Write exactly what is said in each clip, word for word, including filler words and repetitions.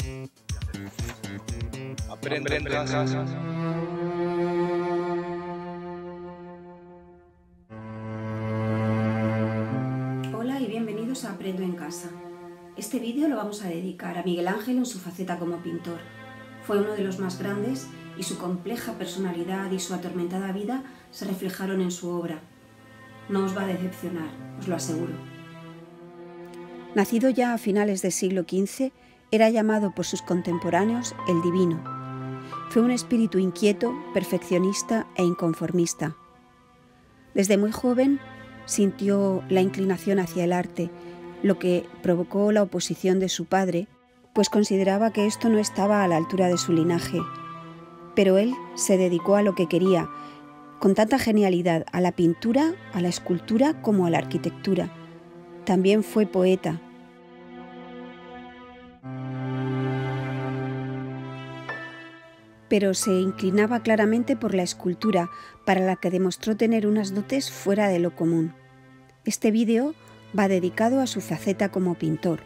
Aprende en casa. Hola y bienvenidos a Aprendo en Casa. Este vídeo lo vamos a dedicar a Miguel Ángel en su faceta como pintor. Fue uno de los más grandes y su compleja personalidad y su atormentada vida se reflejaron en su obra. No os va a decepcionar, os lo aseguro. Nacido ya a finales del siglo quince, era llamado por sus contemporáneos el Divino. Fue un espíritu inquieto, perfeccionista e inconformista. Desde muy joven sintió la inclinación hacia el arte, lo que provocó la oposición de su padre, pues consideraba que esto no estaba a la altura de su linaje. Pero él se dedicó a lo que quería, con tanta genialidad, a la pintura, a la escultura como a la arquitectura. También fue poeta. Pero se inclinaba claramente por la escultura, para la que demostró tener unas dotes fuera de lo común. Este vídeo va dedicado a su faceta como pintor.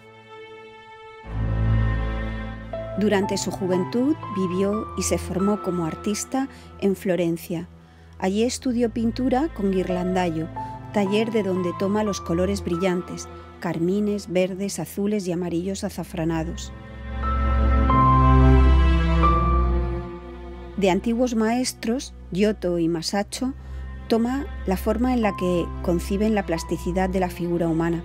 Durante su juventud vivió y se formó como artista en Florencia. Allí estudió pintura con Ghirlandaio, taller de donde toma los colores brillantes, carmines, verdes, azules y amarillos azafranados. De antiguos maestros, Giotto y Masaccio, toma la forma en la que conciben la plasticidad de la figura humana.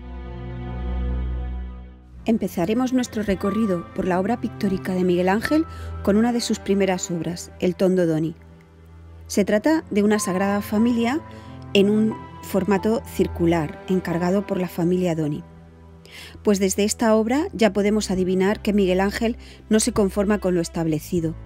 Empezaremos nuestro recorrido por la obra pictórica de Miguel Ángel con una de sus primeras obras, el Tondo Doni. Se trata de una Sagrada Familia en un formato circular, encargado por la familia Doni. Pues desde esta obra ya podemos adivinar que Miguel Ángel no se conforma con lo establecido.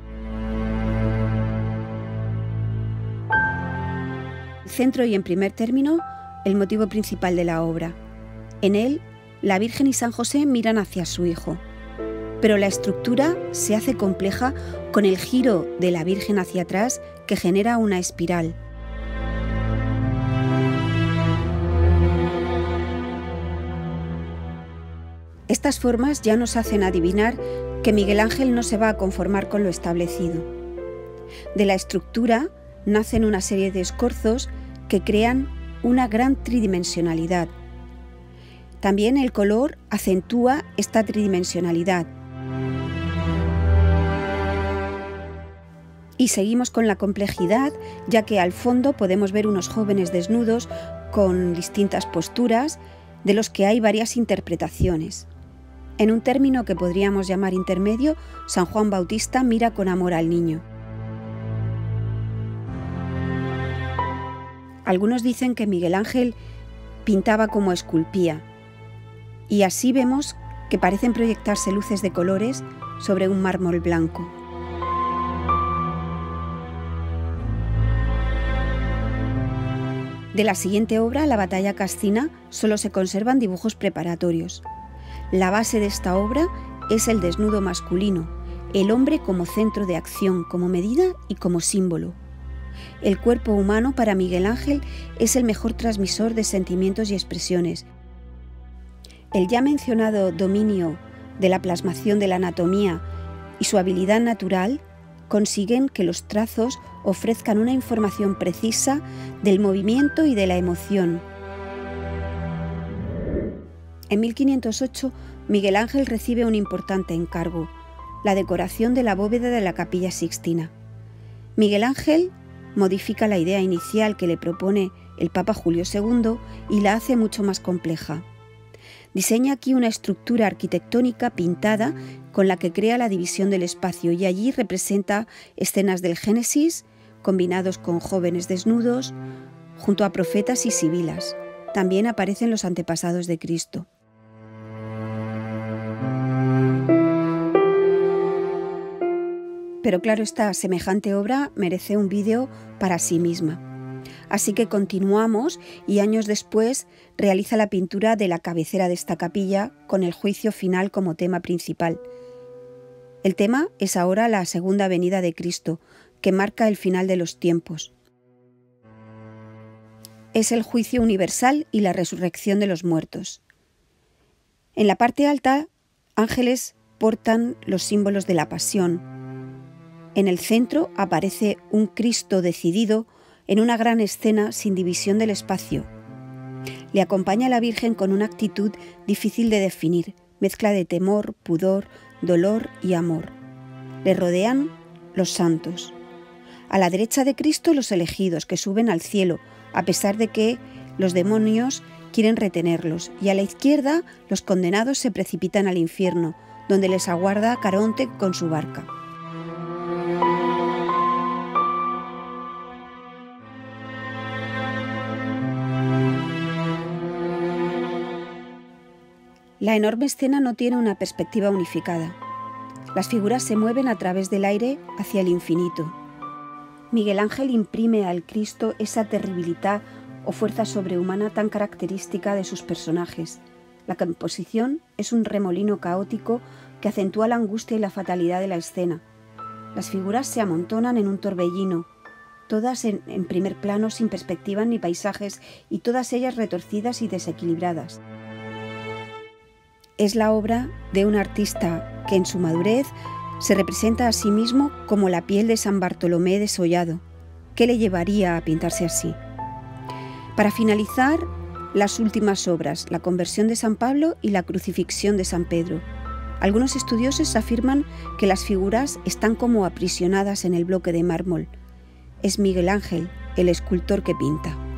Centro y en primer término, el motivo principal de la obra. En él, la Virgen y San José miran hacia su Hijo, pero la estructura se hace compleja con el giro de la Virgen hacia atrás que genera una espiral. Estas formas ya nos hacen adivinar que Miguel Ángel no se va a conformar con lo establecido. De la estructura nacen una serie de escorzos que crean una gran tridimensionalidad. También el color acentúa esta tridimensionalidad. Y seguimos con la complejidad, ya que al fondo podemos ver unos jóvenes desnudos con distintas posturas, de los que hay varias interpretaciones. En un término que podríamos llamar intermedio, San Juan Bautista mira con amor al niño. Algunos dicen que Miguel Ángel pintaba como esculpía, y así vemos que parecen proyectarse luces de colores sobre un mármol blanco. De la siguiente obra, La Batalla Cascina, solo se conservan dibujos preparatorios. La base de esta obra es el desnudo masculino, el hombre como centro de acción, como medida y como símbolo. El cuerpo humano para Miguel Ángel es el mejor transmisor de sentimientos y expresiones. El ya mencionado dominio de la plasmación de la anatomía y su habilidad natural consiguen que los trazos ofrezcan una información precisa del movimiento y de la emoción. En mil quinientos ocho, Miguel Ángel recibe un importante encargo, la decoración de la bóveda de la Capilla Sixtina. Miguel Ángel modifica la idea inicial que le propone el Papa Julio segundo y la hace mucho más compleja. Diseña aquí una estructura arquitectónica pintada con la que crea la división del espacio y allí representa escenas del Génesis combinados con jóvenes desnudos junto a profetas y sibilas. También aparecen los antepasados de Cristo. Pero claro, esta semejante obra merece un vídeo para sí misma. Así que continuamos y años después realiza la pintura de la cabecera de esta capilla con el juicio final como tema principal. El tema es ahora la segunda venida de Cristo, que marca el final de los tiempos. Es el juicio universal y la resurrección de los muertos. En la parte alta, ángeles portan los símbolos de la pasión. En el centro aparece un Cristo decidido en una gran escena sin división del espacio. Le acompaña la Virgen con una actitud difícil de definir, mezcla de temor, pudor, dolor y amor. Le rodean los santos. A la derecha de Cristo los elegidos que suben al cielo, a pesar de que los demonios quieren retenerlos, y a la izquierda los condenados se precipitan al infierno, donde les aguarda Caronte con su barca. La enorme escena no tiene una perspectiva unificada. Las figuras se mueven a través del aire hacia el infinito. Miguel Ángel imprime al Cristo esa terribilidad o fuerza sobrehumana tan característica de sus personajes. La composición es un remolino caótico que acentúa la angustia y la fatalidad de la escena. Las figuras se amontonan en un torbellino, todas en, en primer plano sin perspectiva ni paisajes y todas ellas retorcidas y desequilibradas. Es la obra de un artista que en su madurez se representa a sí mismo como la piel de San Bartolomé desollado. ¿Qué le llevaría a pintarse así? Para finalizar, las últimas obras, la conversión de San Pablo y la crucifixión de San Pedro. Algunos estudiosos afirman que las figuras están como aprisionadas en el bloque de mármol. Es Miguel Ángel, el escultor que pinta.